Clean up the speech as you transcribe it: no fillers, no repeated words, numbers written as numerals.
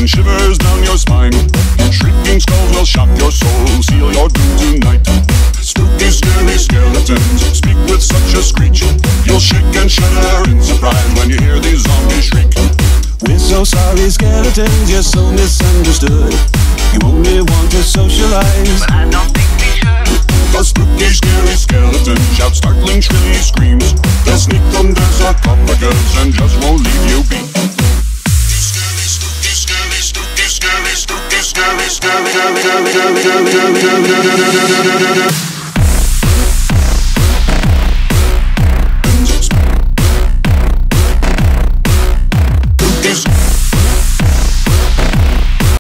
send shivers down your spine. Shrieking skulls will shock your soul, seal your doom tonight. Spooky, scary skeletons speak with such a screech. You'll shake and shudder in surprise when you hear these zombies shriek. We're so sorry, skeletons, you're so misunderstood. You only want to socialize, but I don't think we should. The spooky, scary skeletons shout startling, shrilly screams. They'll sneak from their sarcophagus and just won't leave you be. Scary, spooky, scary, spooky, scary, spooky, scary, scary, scary, scary, scary, scary, scary, scary, scary, scary, scary, scary.